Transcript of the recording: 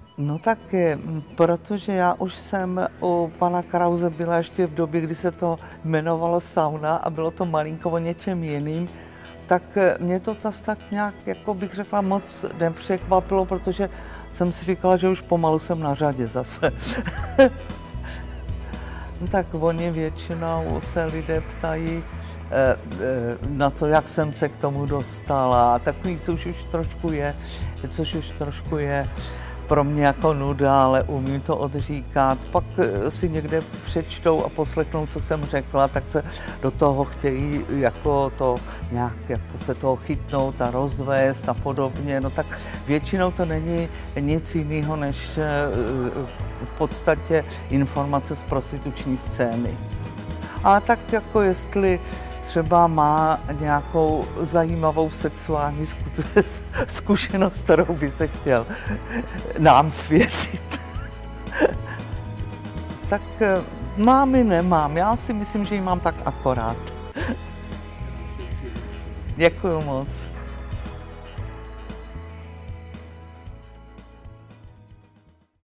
No tak, protože já už jsem u pana Krause byla ještě v době, kdy se to jmenovalo sauna a bylo to malinko o něčem jiným, tak mě to tak nějak, jako bych řekla, moc nepřekvapilo, protože jsem si říkala, že už pomalu jsem na řadě zase. Tak oni většinou se lidé ptají na to, jak jsem se k tomu dostala. Takový, což už trošku je pro mě jako nuda, ale umím to odříkat. Pak si někde přečtou a poslechnou, co jsem řekla, tak se do toho chtějí jako to nějak jako se toho chytnout a rozvést a podobně. No tak většinou to není nic jiného než v podstatě informace z prostituční scény. A tak jako jestli třeba má nějakou zajímavou sexuální zkušenost, kterou by se chtěl nám svěřit. Tak mám i nemám. Já si myslím, že ji mám tak akorát. Děkuju moc.